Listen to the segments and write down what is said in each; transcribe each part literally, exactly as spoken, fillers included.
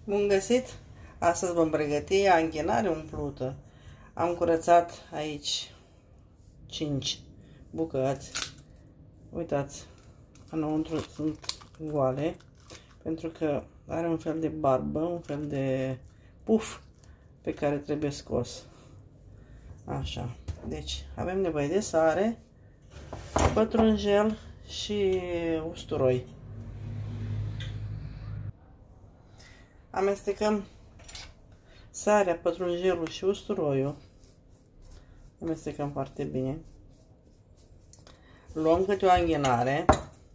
Bun găsit! Astăzi vom pregăti anghinare umplută. Am curățat aici cinci bucăți. Uitați, înăuntru sunt goale, pentru că are un fel de barbă, un fel de puf pe care trebuie scos. Așa, deci avem nevoie de sare, pătrunjel și usturoi. Amestecăm sarea, pătrunjelul și usturoiul. Amestecăm foarte bine. Luăm câte o anghinare.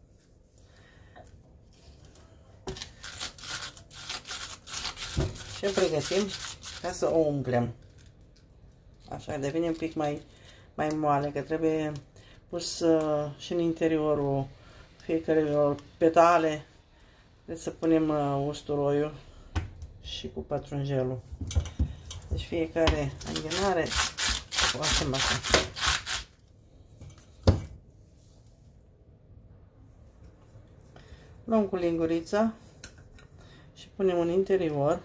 Și pregătim ca să o umplem. Așa, devine un pic mai, mai moale, că trebuie pus uh, și în interiorul fiecare petale. Trebuie să punem uh, usturoiul și cu pătrunjelul. Deci fiecare anghinare o facem așa. Luăm cu lingurița și punem în interior.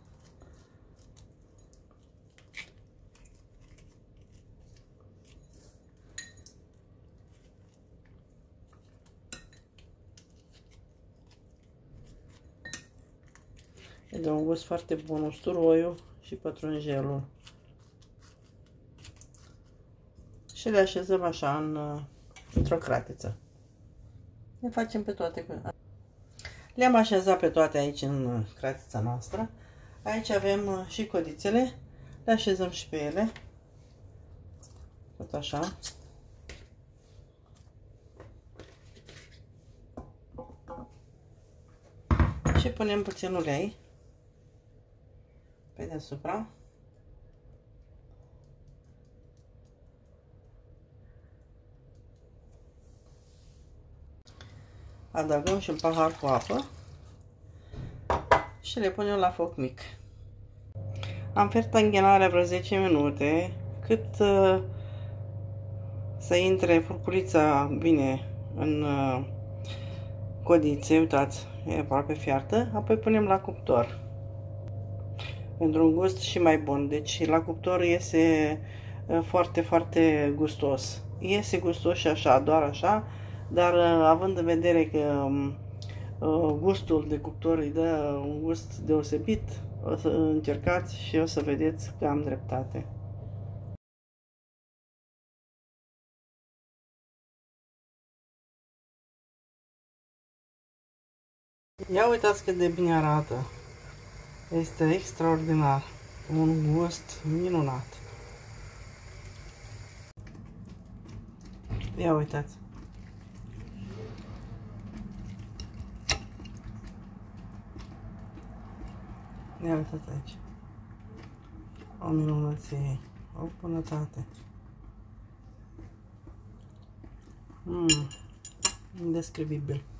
Îi dă un gust foarte bun usturoiul și pătrunjelul. Și le așezăm așa în, într-o cratiță. Le facem pe toate. Le-am așezat pe toate aici în cratița noastră. Aici avem și codițele. Le așezăm și pe ele. Tot așa. Și punem puțin ulei pe deasupra. Adăugăm și un pahar cu apă și le punem la foc mic. Am fiert anghinarea vreo zece minute, cât uh, să intre furculița bine în uh, codițe. Uitați, e aproape fiartă. Apoi punem la cuptor pentru un gust și mai bun. Deci la cuptor iese uh, foarte, foarte gustos. Iese gustos și așa, doar așa. Dar având în vedere că uh, gustul de cuptor îi dă un gust deosebit, o să încercați și o să vedeți că am dreptate. Ia uitați cât de bine arată. Este extraordinar. Un gust minunat. Ia uitați. Ia uitați aici. O minunăție, o bunătate. Mmm, indescriptibil.